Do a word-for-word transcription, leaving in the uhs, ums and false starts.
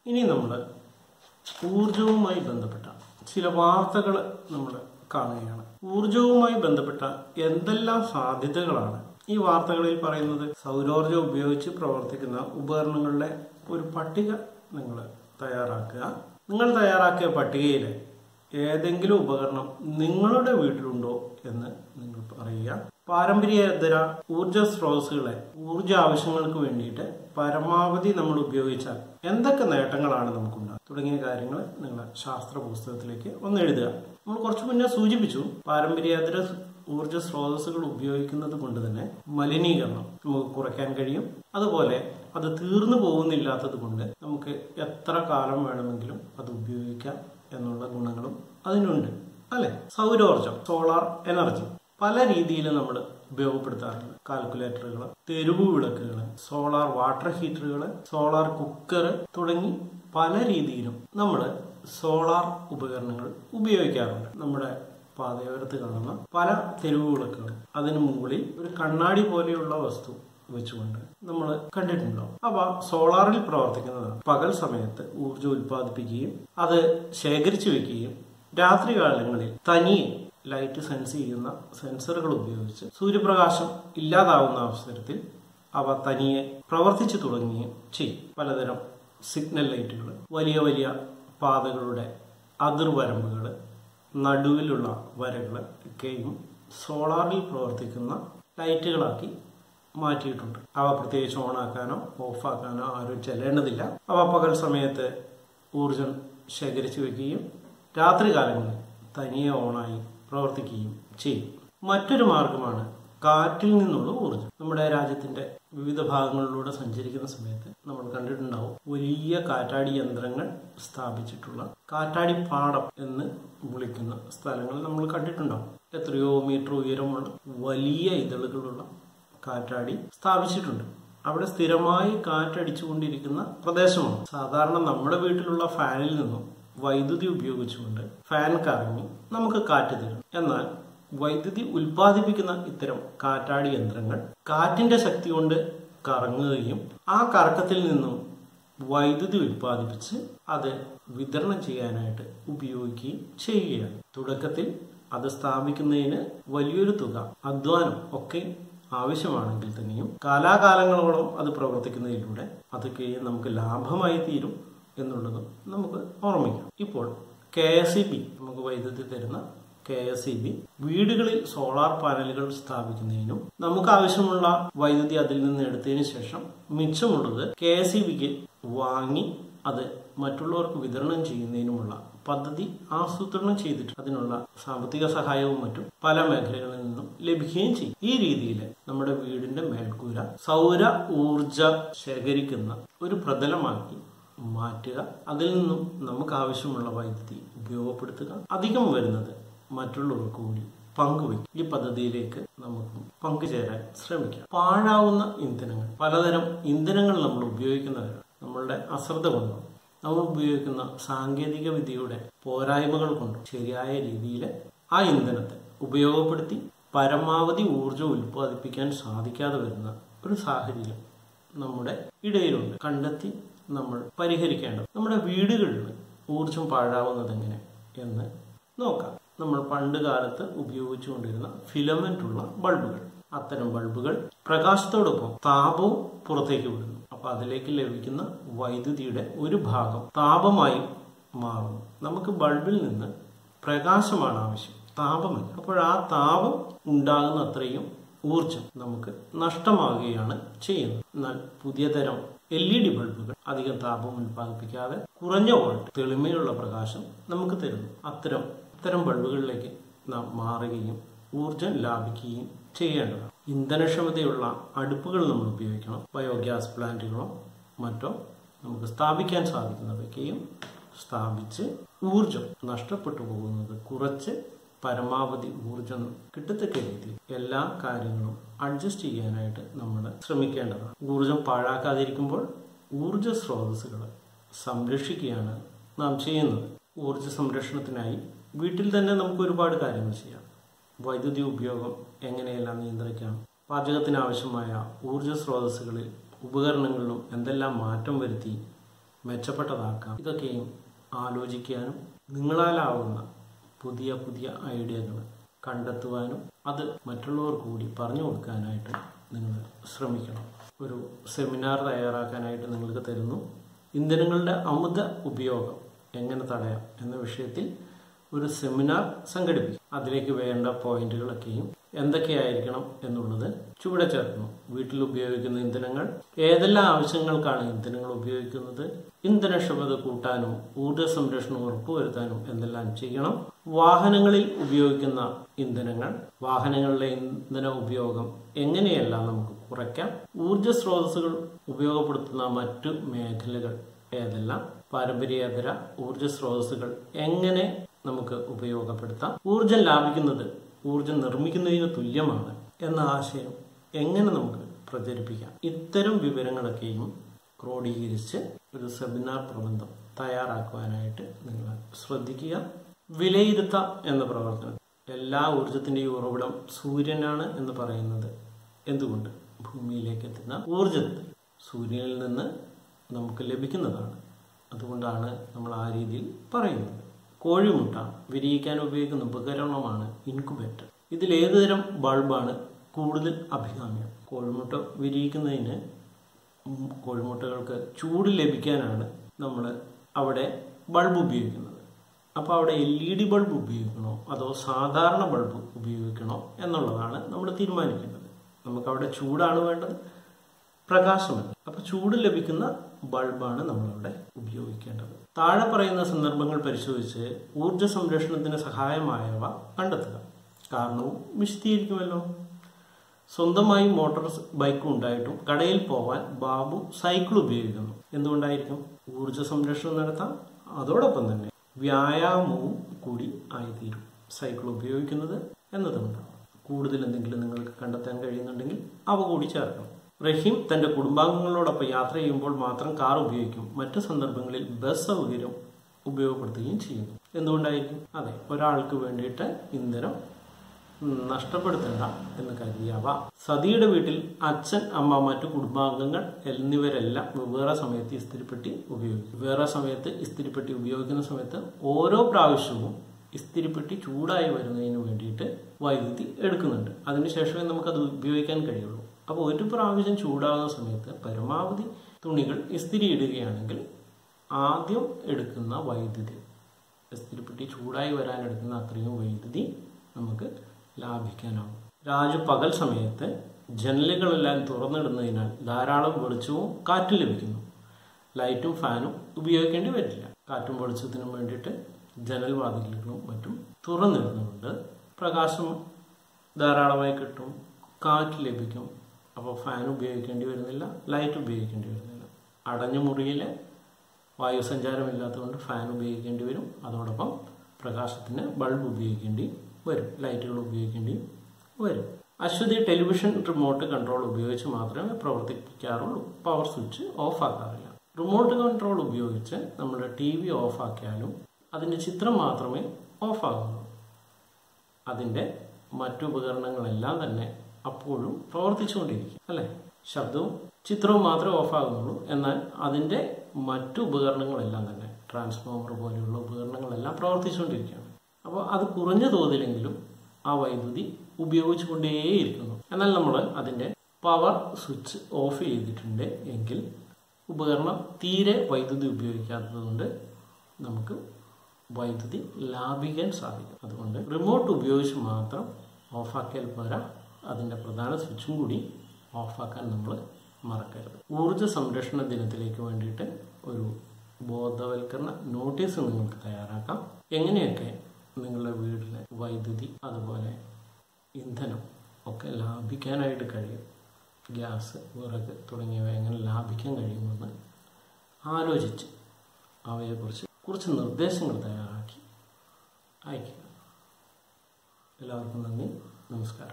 ഇനി നമ്മൾ ഊർജവുമായി ബന്ധപ്പെട്ട ചില വാർത്തകൾ നമ്മൾ കാണുകയാണ്. ഊർജവുമായി ബന്ധപ്പെട്ട എന്തെല്ലാം സാധ്യതകളാണ് ഈ വാർത്തകളിൽ പറയുന്നത്? സൗരോർജം ഉപയോഗിച്ച് പ്രവർത്തിക്കുന്ന ഉപകരണങ്ങളുടെ ഒരു പട്ടിക നിങ്ങൾ തയ്യാറാക്കുക. നിങ്ങൾ തയ്യാറാക്കിയ പട്ടികയിൽ ഏതെങ്കിലും ഉപകരണം നിങ്ങളുടെ വീട്ടിലുണ്ടോ എന്ന് നിങ്ങൾ പറയുക. പാരമ്പര്യേതര ഊർജ സ്രോതസ്സുകളെ ഊർജ ആവശ്യങ്ങൾക്ക് വേണ്ടിയിട്ട് പരമാവധി നമ്മൾ ഉപയോഗിച്ചാൽ എന്തൊക്കെ നേട്ടങ്ങളാണ് നമുക്കുണ്ടാകുക തുടങ്ങിയ കാര്യങ്ങൾ നിങ്ങൾ ശാസ്ത്ര പുസ്തകത്തിലേക്ക് ഒന്ന് എഴുതുക. നമ്മൾ കുറച്ചു മുന്നേ സൂചിപ്പിച്ചു, പാരമ്പര്യേതര ഊർജ സ്രോതസ്സുകൾ ഉപയോഗിക്കുന്നത് കൊണ്ട് തന്നെ മലിനീകരണം നമുക്ക് കുറയ്ക്കാൻ കഴിയും. അതുപോലെ അത് തീർന്നു പോകുന്നില്ലാത്തത് കൊണ്ട് നമുക്ക് എത്ര കാലം വേണമെങ്കിലും അത് ഉപയോഗിക്കാം എന്നുള്ള ഗുണങ്ങളും അതിനുണ്ട്, അല്ലെ? സൗരോർജം, സോളാർ എനർജി പല രീതിയിൽ നമ്മൾ ഉപയോഗപ്പെടുത്താറുണ്ട്. കാൽക്കുലേറ്ററുകൾ, തെരുവു വിളക്കുകൾ, സോളാർ വാട്ടർ ഹീറ്ററുകൾ, സോളാർ കുക്കർ തുടങ്ങി പല രീതിയിലും നമ്മൾ സോളാർ ഉപകരണങ്ങൾ ഉപയോഗിക്കാറുണ്ട്. നമ്മുടെ പാതയോരത്ത് കാണുന്ന പല തെരുവു വിളക്കുകൾ അതിന് മുകളിൽ ഒരു കണ്ണാടി പോലെയുള്ള വസ്തു വെച്ചുകൊണ്ട് നമ്മൾ കണ്ടിട്ടുണ്ടാവും. അവ സോളാറിൽ പ്രവർത്തിക്കുന്നതാണ്. പകൽ സമയത്ത് ഊർജ്ജം ഉൽപ്പാദിപ്പിക്കുകയും അത് ശേഖരിച്ചു വെക്കുകയും രാത്രി കാലങ്ങളിൽ തനിയെ ലൈറ്റ് സെൻസ് ചെയ്യുന്ന സെൻസറുകൾ ഉപയോഗിച്ച് സൂര്യപ്രകാശം ഇല്ലാതാവുന്ന അവസരത്തിൽ അവ തനിയെ പ്രവർത്തിച്ചു തുടങ്ങുകയും ചെയ്യും. പലതരം സിഗ്നൽ ലൈറ്റുകൾ, വലിയ വലിയ പാതകളുടെ അതിർവരമ്പുകൾ, നടുവിലുള്ള വരകൾ ഒക്കെയും സോളാറിൽ പ്രവർത്തിക്കുന്ന ലൈറ്റുകളാക്കി മാറ്റിയിട്ടുണ്ട്. അവ പ്രത്യേകിച്ച് ഓണാക്കാനോ ഓഫാക്കാനോ ആരും ചെല്ലേണ്ടതില്ല. അവ പകൽ സമയത്ത് ഊർജം ശേഖരിച്ചു വെക്കുകയും രാത്രി കാലങ്ങളിൽ തനിയെ ഓണായി പ്രവർത്തിക്കുകയും ചെയ്യും. മറ്റൊരു മാർഗമാണ് കാറ്റിൽ നിന്നുള്ള ഊർജം. നമ്മുടെ രാജ്യത്തിന്റെ വിവിധ ഭാഗങ്ങളിലൂടെ സഞ്ചരിക്കുന്ന സമയത്ത് നമ്മൾ കണ്ടിട്ടുണ്ടാവും, വലിയ കാറ്റാടി യന്ത്രങ്ങൾ സ്ഥാപിച്ചിട്ടുള്ള കാറ്റാടി പാടം എന്ന് വിളിക്കുന്ന സ്ഥലങ്ങൾ നമ്മൾ കണ്ടിട്ടുണ്ടാവും. എത്രയോ മീറ്റർ ഉയരമുള്ള വലിയ ഇതളുകളുള്ള കാറ്റാടി സ്ഥാപിച്ചിട്ടുണ്ട്. അവിടെ സ്ഥിരമായി കാറ്റടിച്ചുകൊണ്ടിരിക്കുന്ന പ്രദേശമാണ്. സാധാരണ നമ്മുടെ വീട്ടിലുള്ള ഫാനിൽ നിന്നും വൈദ്യുതി ഉപയോഗിച്ചുകൊണ്ട് ഫാൻ കറങ്ങി നമുക്ക് കാറ്റ് തരും. എന്നാൽ വൈദ്യുതി ഉൽപ്പാദിപ്പിക്കുന്ന ഇത്തരം കാറ്റാടി യന്ത്രങ്ങൾ കാറ്റിന്റെ ശക്തി കൊണ്ട് കറങ്ങുകയും ആ കറക്കത്തിൽ നിന്നും വൈദ്യുതി ഉൽപ്പാദിപ്പിച്ച് അത് വിതരണം ചെയ്യാനായിട്ട് ഉപയോഗിക്കുകയും ചെയ്യുകയാണ്. തുടക്കത്തിൽ അത് സ്ഥാപിക്കുന്നതിന് വലിയൊരു തുക, അധ്വാനം ഒക്കെ ആവശ്യമാണെങ്കിൽ തന്നെയും കാലാകാലങ്ങളോളം അത് പ്രവർത്തിക്കുന്നതിലൂടെ അതൊക്കെ നമുക്ക് ലാഭമായി തീരും എന്നുള്ളതും നമുക്ക് ഓർമ്മിക്കാം. ഇപ്പോൾ കെ എസ് ഇ ബി നമുക്ക് വൈദ്യുതി തരുന്ന കെ എസ് ഇ ബി വീടുകളിൽ സോളാർ പാനലുകൾ സ്ഥാപിക്കുന്നതിനും നമുക്ക് ആവശ്യമുള്ള വൈദ്യുതി അതിൽ നിന്ന് എടുത്തതിന് ശേഷം മിച്ചമുള്ളത് കെ എസ് ഇ ബിക്ക് വാങ്ങി അത് മറ്റുള്ളവർക്ക് വിതരണം ചെയ്യുന്നതിനുമുള്ള പദ്ധതി ആസൂത്രണം ചെയ്തിട്ട് അതിനുള്ള സാമ്പത്തിക സഹായവും മറ്റും പല മേഖലകളിൽ നിന്നും ലഭിക്കുകയും ചെയ്യും. ഈ രീതിയിൽ നമ്മുടെ വീടിന്റെ മേൽക്കൂര സൗര ഊർജ ശേഖരിക്കുന്ന ഒരു പ്രതലമാക്കി മാറ്റുക, അതിൽ നിന്നും നമുക്ക് ആവശ്യമുള്ള വൈദ്യുതി ഉപയോഗപ്പെടുത്തുക, അധികം വരുന്നത് മറ്റുള്ളവർക്ക് കൂടി പങ്കുവയ്ക്കും. ഈ പദ്ധതിയിലേക്ക് നമുക്ക് പങ്കുചേരാൻ ശ്രമിക്കാം. പാഴാവുന്ന ഇന്ധനങ്ങൾ, പലതരം ഇന്ധനങ്ങൾ നമ്മൾ ഉപയോഗിക്കുന്നവരാണ്. നമ്മളുടെ അശ്രദ്ധ കൊണ്ടോ നമ്മൾ ഉപയോഗിക്കുന്ന സാങ്കേതിക വിദ്യയുടെ പോരായ്മകൾ കൊണ്ടോ ശരിയായ രീതിയിൽ ആ ഇന്ധനത്തെ ഉപയോഗപ്പെടുത്തി പരമാവധി ഊർജം ഉൽപ്പാദിപ്പിക്കാൻ സാധിക്കാതെ വരുന്ന ഒരു സാഹചര്യം നമ്മുടെ ഇടയിലുണ്ട്. കണ്ടെത്തി നമ്മൾ പരിഹരിക്കേണ്ടത്. നമ്മുടെ വീടുകളിൽ ഊർജം പാഴാവുന്നത് എങ്ങനെ എന്ന് നോക്കാം. നമ്മൾ പണ്ട് കാലത്ത് ഉപയോഗിച്ചുകൊണ്ടിരുന്ന ഫിലമെന്റ് ഉള്ള ബൾബുകൾ, അത്തരം ബൾബുകൾ പ്രകാശത്തോടൊപ്പം താപവും പുറത്തേക്ക് വിടുന്നു. അപ്പൊ അതിലേക്ക് ലഭിക്കുന്ന വൈദ്യുതിയുടെ ഒരു ഭാഗം താപമായി മാറുന്നു. നമുക്ക് ബൾബിൽ നിന്ന് പ്രകാശമാണ് ആവശ്യം, താപമല്ല. അപ്പോൾ ആ താപം ഉണ്ടാകുന്ന അത്രയും ഊർജം നമുക്ക് നഷ്ടമാകുകയാണ് ചെയ്യുന്നത്. എന്നാൽ പുതിയ തരം എൽ ഇ ഡി ബൾബുകൾ അധികം താപം ഉൽപ്പാദിപ്പിക്കാതെ കുറഞ്ഞ വോൾട്ട് തെളിമയുള്ള പ്രകാശം നമുക്ക് തരുന്നു. അത്തരം ഇത്തരം ബൾബുകളിലേക്ക് നാം മാറുകയും ഊർജം ലാഭിക്കുകയും ചെയ്യേണ്ടതാണ്. ഇന്ധനക്ഷമതയുള്ള അടുപ്പുകൾ നമ്മൾ ഉപയോഗിക്കണം. ബയോഗ്യാസ് പ്ലാന്റുകളോ മറ്റോ നമുക്ക് സ്ഥാപിക്കാൻ സാധിക്കുന്നതൊക്കെയും സ്ഥാപിച്ച് ഊർജം നഷ്ടപ്പെട്ടു പോകുന്നത് കുറച്ച് പരമാവധി ഊർജം കിട്ടത്തക്ക രീതിയിൽ എല്ലാ കാര്യങ്ങളും അഡ്ജസ്റ്റ് ചെയ്യാനായിട്ട് നമ്മൾ ശ്രമിക്കേണ്ടതാണ്. ഊർജം പാഴാക്കാതിരിക്കുമ്പോൾ ഊർജ സ്രോതസ്സുകൾ സംരക്ഷിക്കുകയാണ് നാം ചെയ്യുന്നത്. ഊർജ സംരക്ഷണത്തിനായി വീട്ടിൽ തന്നെ നമുക്ക് ഒരുപാട് കാര്യങ്ങൾ ചെയ്യാം. വൈദ്യുതി ഉപയോഗം എങ്ങനെയെല്ലാം നിയന്ത്രിക്കാം, പാചകത്തിനാവശ്യമായ ഊർജ സ്രോതസ്സുകളിൽ ഉപകരണങ്ങളിലും എന്തെല്ലാം മാറ്റം വരുത്തി മെച്ചപ്പെട്ടതാക്കാം. ഇതൊക്കെയും ആലോചിക്കാനും നിങ്ങളാലാവുന്ന പുതിയ പുതിയ ഐഡിയകൾ കണ്ടെത്തുവാനും അത് മറ്റുള്ളവർ കൂടി പറഞ്ഞു കൊടുക്കാനായിട്ട് നിങ്ങൾ ശ്രമിക്കണം. ഒരു സെമിനാർ തയ്യാറാക്കാനായിട്ട് നിങ്ങൾക്ക് തരുന്നു. ഇന്ധനങ്ങളുടെ അമിത ഉപയോഗം എങ്ങനെ തടയാം എന്ന വിഷയത്തിൽ ഒരു സെമിനാർ സംഘടിപ്പിക്കും. അതിലേക്ക് വേണ്ട പോയിന്റുകളൊക്കെയും എന്തൊക്കെയായിരിക്കണം എന്നുള്ളത് ചുവടെ ചേർക്കുന്നു. വീട്ടിൽ ഉപയോഗിക്കുന്ന ഇന്ധനങ്ങൾ, ഏതെല്ലാം ആവശ്യങ്ങൾക്കാണ് ഇന്ധനങ്ങൾ ഉപയോഗിക്കുന്നത്, ഇന്ധനക്ഷമത കൂട്ടാനും ഊർജ്ജ സംരക്ഷണം ഉറപ്പുവരുത്താനും എന്തെല്ലാം ചെയ്യണം, വാഹനങ്ങളിൽ ഉപയോഗിക്കുന്ന ഇന്ധനങ്ങൾ, വാഹനങ്ങളിലെ ഇന്ധന ഉപയോഗം എങ്ങനെയെല്ലാം നമുക്ക് കുറയ്ക്കാം, ഊർജ്ജ സ്രോതസ്സുകൾ ഉപയോഗപ്പെടുത്തുന്ന മറ്റു മേഖലകൾ ഏതെല്ലാം, പാരമ്പര്യേതര ഊർജ്ജ സ്രോതസ്സുകൾ എങ്ങനെ നമുക്ക് ഉപയോഗപ്പെടുത്താം, ഊർജം ലാഭിക്കുന്നത് ഊർജം നിർമ്മിക്കുന്നതിന് തുല്യമാണ് എന്ന ആശയം എങ്ങനെ നമുക്ക് പ്രചരിപ്പിക്കാം. ഇത്തരം വിവരങ്ങളൊക്കെയും ക്രോഡീകരിച്ച് ഒരു സെമിനാർ പ്രബന്ധം തയ്യാറാക്കുവാനായിട്ട് നിങ്ങൾ ശ്രദ്ധിക്കുക. വിലയിരുത്താം എന്ന പ്രവർത്തനം, എല്ലാ ഊർജത്തിന്റെയും ഉറവിടം സൂര്യനാണ് എന്ന് പറയുന്നത് എന്തുകൊണ്ട്? ഭൂമിയിലേക്ക് എത്തുന്ന ഊർജത്തെ സൂര്യനിൽ നിന്ന് നമുക്ക് ലഭിക്കുന്നതാണ്. അതുകൊണ്ടാണ് നമ്മൾ ആ രീതിയിൽ പറയുന്നത്. കോഴിമുട്ട വിരിയിക്കാൻ ഉപയോഗിക്കുന്ന ഉപകരണമാണ് ഇൻകുബേറ്റർ. ഇതിൽ ഏതുതരം ബൾബാണ് കൂടുതൽ അഭികാമ്യം? കോഴിമുട്ട വിരിയിക്കുന്നതിന് കോഴിമുട്ടകൾക്ക് ചൂട് ലഭിക്കാനാണ് നമ്മൾ അവിടെ ബൾബ് ഉപയോഗിക്കുന്നത്. അപ്പോൾ അവിടെ എൽ ഇ ഡി ബൾബ് ഉപയോഗിക്കണോ അതോ സാധാരണ ബൾബ് ഉപയോഗിക്കണോ എന്നുള്ളതാണ് നമ്മൾ തീരുമാനിക്കേണ്ടത്. നമുക്കവിടെ ചൂടാണ് വേണ്ടത്, പ്രകാശമല്ല. അപ്പോൾ ചൂട് ലഭിക്കുന്ന ബൾബാണ് നമ്മളവിടെ ഉപയോഗിക്കേണ്ടത്. താഴെ പറയുന്ന സന്ദർഭങ്ങൾ പരിശോധിച്ച് ഊർജ്ജ സംരക്ഷണത്തിന് സഹായമായവ കണ്ടെത്തുക. കാരണവും വിശദീകരിക്കുമല്ലോ. സ്വന്തമായി മോട്ടോർ ബൈക്കും ഉണ്ടായിട്ടും കടയിൽ പോവാൻ ബാബു സൈക്കിൾ ഉപയോഗിക്കുന്നു. എന്തുകൊണ്ടായിരിക്കും? ഊർജ്ജ സംരക്ഷണം നടത്താം, അതോടൊപ്പം തന്നെ വ്യായാമവും കൂടി ആയിത്തീരും സൈക്കിൾ ഉപയോഗിക്കുന്നത് എന്നതുകൊണ്ടാണ്. കൂടുതൽ എന്തെങ്കിലും നിങ്ങൾക്ക് കണ്ടെത്താൻ കഴിയുന്നുണ്ടെങ്കിൽ അവ കൂടി ചേർക്കണം. റഹീം തന്റെ കുടുംബാംഗങ്ങളോടൊപ്പം യാത്ര ചെയ്യുമ്പോൾ മാത്രം കാർ ഉപയോഗിക്കും, മറ്റു സന്ദർഭങ്ങളിൽ ബസ് സൗകര്യം ഉപയോഗപ്പെടുത്തുകയും ചെയ്യുന്നു. എന്തുകൊണ്ടായിരിക്കും? അതെ, ഒരാൾക്ക് വേണ്ടിയിട്ട് ഇന്ധനം നഷ്ടപ്പെടുത്തേണ്ട എന്ന് കരുതിയാവാം. സതിയുടെ വീട്ടിൽ അച്ഛൻ, അമ്മ, മറ്റു കുടുംബാംഗങ്ങൾ എന്നിവരെല്ലാം വെവ്വേറെ സമയത്ത് ഇസ്തിരിപ്പെട്ടി ഉപയോഗിക്കും. വേറെ സമയത്ത് ഇസ്തിരിപ്പെട്ടി ഉപയോഗിക്കുന്ന സമയത്ത് ഓരോ പ്രാവശ്യവും ഇസ്തിരിപ്പെട്ടി ചൂടായി വരുന്നതിന് വേണ്ടിയിട്ട് വൈദ്യുതി എടുക്കുന്നുണ്ട്. അതിനുശേഷമേ നമുക്കത് ഉപയോഗിക്കാൻ കഴിയുള്ളൂ. അപ്പോൾ ഒരു പ്രാവശ്യം ചൂടാകുന്ന സമയത്ത് പരമാവധി തുണികൾ ഇസ്തിരി ഇടുകയാണെങ്കിൽ ആദ്യം എടുക്കുന്ന വൈദ്യുതി, ഇസ്തിരിപ്പെട്ടി ചൂടായി വരാൻ എടുക്കുന്ന അത്രയും വൈദ്യുതി നമുക്ക് ലാഭിക്കാനാവും. രാജു പകൽ സമയത്ത് ജനലുകളെല്ലാം തുറന്നിടുന്നതിനാൽ ധാരാളം വെളിച്ചവും കാറ്റും ലഭിക്കുന്നു. ലൈറ്റും ഫാനും ഉപയോഗിക്കേണ്ടി വരില്ല. കാറ്റും വെളിച്ചത്തിനും വേണ്ടിയിട്ട് ജനൽ വാതിലുകളും മറ്റും തുറന്നിടുന്നുണ്ട്. പ്രകാശം ധാരാളമായി കിട്ടും, കാറ്റ് ലഭിക്കും. അപ്പോൾ ഫാൻ ഉപയോഗിക്കേണ്ടി വരുന്നില്ല, ലൈറ്റ് ഉപയോഗിക്കേണ്ടി വരുന്നില്ല. അടഞ്ഞ മുറിയിൽ വായുസഞ്ചാരമില്ലാത്തതുകൊണ്ട് ഫാൻ ഉപയോഗിക്കേണ്ടി വരും. അതോടൊപ്പം പ്രകാശത്തിന് ബൾബ് ഉപയോഗിക്കേണ്ടി വരും, ലൈറ്റുകൾ ഉപയോഗിക്കേണ്ടി വരും. അശ്വതി ടെലിവിഷൻ റിമോട്ട് കൺട്രോൾ ഉപയോഗിച്ച് മാത്രമേ പ്രവർത്തിപ്പിക്കാറുള്ളൂ. പവർ സ്വിച്ച് ഓഫ് ആക്കാറില്ല. റിമോട്ട് കൺട്രോൾ ഉപയോഗിച്ച് നമ്മുടെ ടി വി ഓഫ് ആക്കിയാലും അതിൻ്റെ ചിത്രം മാത്രമേ ഓഫ് ആകുന്നുള്ളൂ. അതിൻ്റെ മറ്റു ഉപകരണങ്ങളെല്ലാം തന്നെ അപ്പോഴും പ്രവർത്തിച്ചുകൊണ്ടിരിക്കും, അല്ലേ? ശബ്ദവും ചിത്രവും മാത്രമേ ഓഫാകുന്നുള്ളൂ. എന്നാൽ അതിൻ്റെ മറ്റു ഉപകരണങ്ങളെല്ലാം തന്നെ, ട്രാൻസ്ഫോമർ പോലെയുള്ള ഉപകരണങ്ങളെല്ലാം പ്രവർത്തിച്ചുകൊണ്ടിരിക്കുകയാണ്. അപ്പോൾ അത് കുറഞ്ഞ തോതിലെങ്കിലും ആ വൈദ്യുതി ഉപയോഗിച്ചു കൊണ്ടേയിരിക്കുന്നു. എന്നാൽ നമ്മൾ അതിൻ്റെ പവർ സ്വിച്ച് ഓഫ് ചെയ്തിട്ടുണ്ട് എങ്കിൽ ഉപകരണം തീരെ വൈദ്യുതി ഉപയോഗിക്കാത്തതുകൊണ്ട് നമുക്ക് വൈദ്യുതി ലാഭിക്കാൻ സാധിക്കും. അതുകൊണ്ട് റിമോട്ട് ഉപയോഗിച്ച് മാത്രം ഓഫാക്കിയാൽ പോരാ, അതിൻ്റെ പ്രധാന സ്വിച്ചും കൂടി ഓഫാക്കാൻ നമ്മൾ മറക്കരുത്. ഊർജ്ജ സംരക്ഷണ ദിനത്തിലേക്ക് വേണ്ടിയിട്ട് ഒരു ബോധവൽക്കരണ നോട്ടീസ് നിങ്ങൾക്ക് തയ്യാറാക്കാം. എങ്ങനെയൊക്കെ നിങ്ങളുടെ വീട്ടിലെ വൈദ്യുതി അതുപോലെ ഇന്ധനം ഒക്കെ ലാഭിക്കാനായിട്ട് കഴിയും, ഗ്യാസ്, വിറക് തുടങ്ങിയവ എങ്ങനെ ലാഭിക്കാൻ കഴിയുമെന്ന് ആലോചിച്ച് അവയെക്കുറിച്ച് കുറച്ച് നിർദ്ദേശങ്ങൾ തയ്യാറാക്കി അയക്കുക. എല്ലാവർക്കും നന്ദി, നമസ്കാരം.